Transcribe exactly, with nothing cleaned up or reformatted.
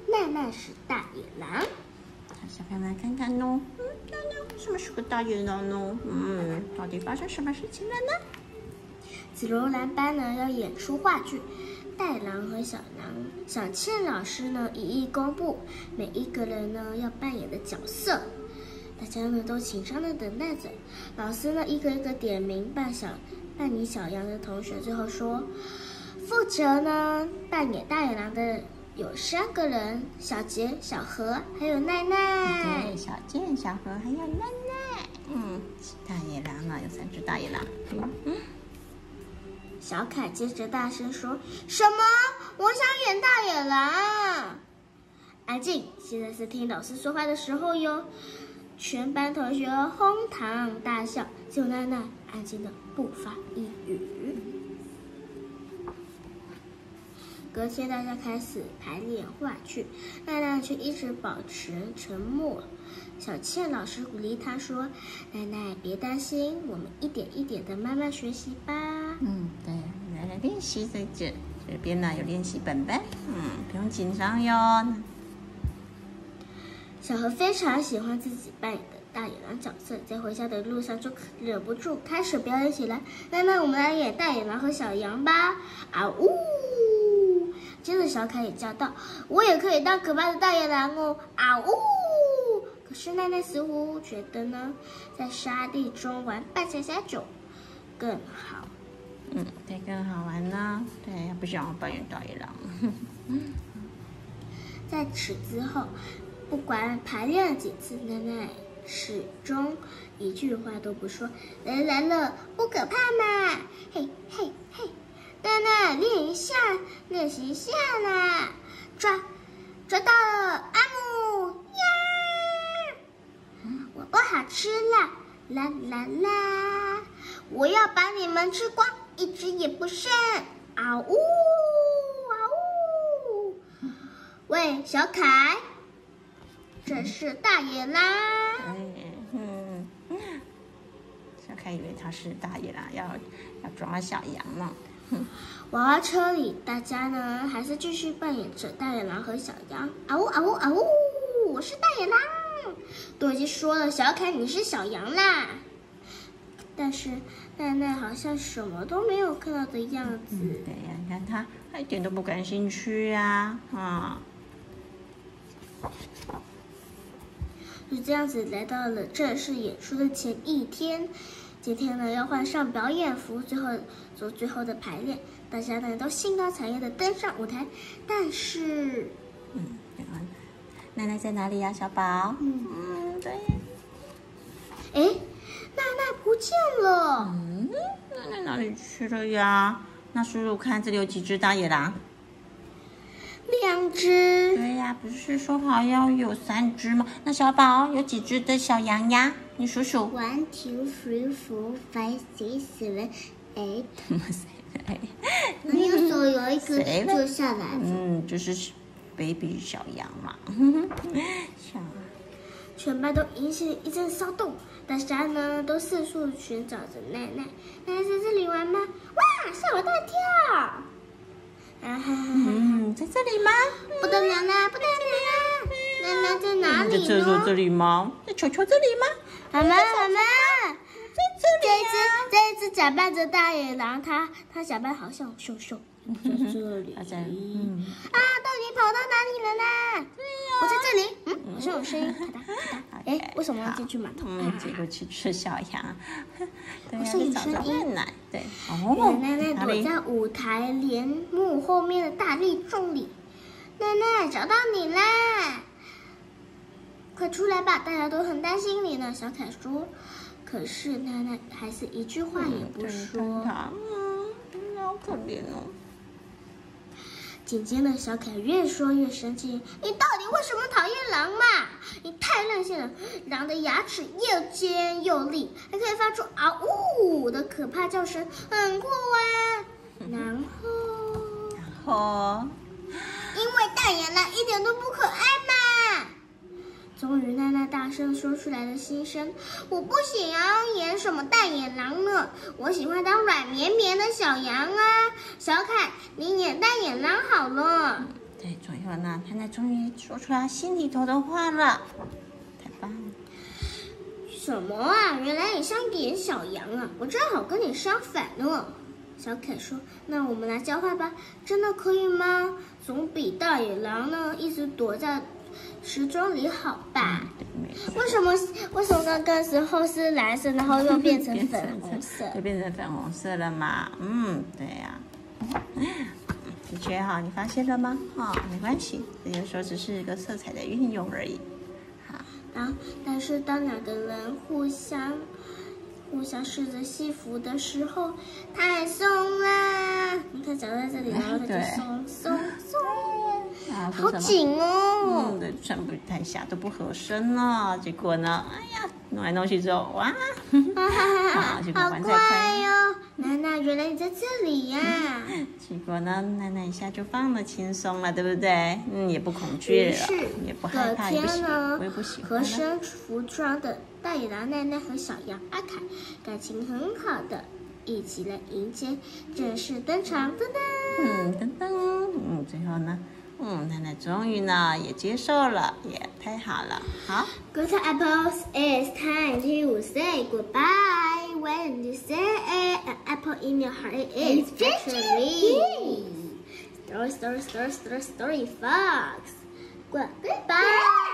奈奈是大野狼。 小朋友们看看哦，嗯，奈奈为什么是个大野狼呢？嗯，到底发生什么事情了呢？ 紫罗兰班呢要演出话剧，大野狼和小狼小倩老师呢一一公布每一个人呢要扮演的角色，大家呢都紧张的等待着。老师呢一个一个点名扮小扮演小羊的同学，最后说，负责呢扮演大野狼的有三个人：小杰、小何还有奈奈。 对，小健、小何还有奈奈。嗯，大野狼呢有三只大野狼。嗯嗯。 小凯接着大声说：“什么？我想演大野狼！”安静，现在是听老师说话的时候哟。全班同学哄堂大笑，只有奈奈安静的不发一语。隔天大家开始排练话剧，奈奈却一直保持沉默。小倩老师鼓励她说：“奈奈，别担心，我们一点一点的慢慢学习吧。” 嗯，对，来来练习在这这边呢有练习本本，嗯，不用紧张哟。 小何非常喜欢自己扮演的大野狼角色，在回家的路上就忍不住开始表演起来。奈奈，我们来演大野狼和小羊吧！啊呜！接着小凯也叫道：“我也可以当可怕的大野狼哦！啊呜！”可是奈奈似乎觉得呢，在沙地中玩扮家家酒更好。 嗯，对，更好玩呢。对，不想要扮演大野狼。 在此之后，不管排练了几次，奈奈始终一句话都不说。来来了，不可怕嘛！嘿嘿嘿，奈奈练一下，练习一下啦！抓，抓到了，阿姆呀！我不好吃啦，啦啦啦！我要把你们吃光，一只也不剩！啊呜啊呜！喂，小凯，这是大野狼。 嗯嗯，小凯以为他是大野狼，要要抓小羊呢。 娃娃车里，大家呢还是继续扮演着大野狼和小羊。啊呜啊呜啊呜！我是大野狼，都已经说了，小凯你是小羊啦。但是奈奈好像什么都没有看到的样子。 嗯、对呀，你看他，他一点都不感兴趣呀，啊。 就这样子来到了正式演出的前一天，今天呢要换上表演服，最后做最后的排练，大家呢都兴高采烈的登上舞台。但是， 嗯，奈奈在哪里呀，小宝？ 嗯嗯，对。 哎，奈奈不见了。 嗯，奈奈哪里去了呀？那数数看，这里有几只大野狼？ 两只。 对呀，不是说好要有三只吗？那小宝有几只的小羊呀？你数数。 One, two, three, four, five, six, seven, eight。那个手有一个坐下来。 嗯，就是 baby 小羊嘛。小。 全班都引起了一阵骚动，大家呢都四处寻找着奈奈。奈奈在这里玩吗？哇，吓我大跳！啊哈哈！ 嗯，在这里吗？ 不得了啦，不得了啦！奈奈在哪里呢？ 在厕所这里吗？在球球这里吗？ 妈妈，妈妈， 在这里、啊。 这一只，这一只假扮着大野狼，它它假扮好像秀秀，在这里。 它在，嗯。 啊，到底跑到哪里了啦？对呀、啊，我在这里。嗯，好像有声音，咔嗒咔嗒。哎，为什么要进去马桶？ 嗯，结果去吃小羊。对呀、 啊，有声音。 奶，对。 哦，奈奈躲在舞台帘幕后面的大立柱里。奈奈，找到你啦！快出来吧，大家都很担心你呢。小凯说。可是奈奈还是一句话也不说。 嗯，好可怜哦。 紧接着，小凯越说越生气：“你到底为什么讨厌狼嘛？你太任性了！狼的牙齿又尖又利，还可以发出嗷呜的可怕叫声，很酷啊！”然后， 然后， 因为大野狼一点都不可爱嘛。终于，奈奈大声说出来了心声：“我不想要演什么大野狼呢，我喜欢当软绵绵的小羊啊！小凯，你演大野狼好了。” 对，最后呢，奶奶终于说出她心里头的话了，太棒了！ 什么啊？原来你像点小羊啊！我正好跟你相反呢。小凯说：“那我们来交换吧，真的可以吗？总比大野狼呢一直躲在时钟里好吧？ 嗯、 为什么？为什么刚刚时候是蓝色，然后又变成粉红色？ 就变成粉红色了嘛？嗯，对呀、啊。的确哈，你发现了吗？哈、哦，没关系，这有时候只是一个色彩的运用而已。好， 当但是当两个人互相。”互相试着戏服的时候，太松啦！你看，脚在这里，然后它就松松松， 啊， 好紧哦！ 嗯，对，穿不太下，都不合身了。结果呢，哎呀，弄来弄去之后，哇， 啊，好怪哟！娜娜，原来你在这里呀！ 结果呢，娜娜一下就放了轻松了，对不对？嗯，也不恐惧了，也不害怕，也不喜欢，我也不喜欢。 合身服装的大野狼奈奈和小羊阿凯感情很好的，一起来迎接正式登场。噔噔， 嗯，噔噔，嗯，最后呢，嗯，奈奈终于呢也接受了，也太好了。好 ，Good apples, it's time to say goodbye. When you say an apple in your heart, it's victory. Story, story, story, story, story, fox. Goodbye.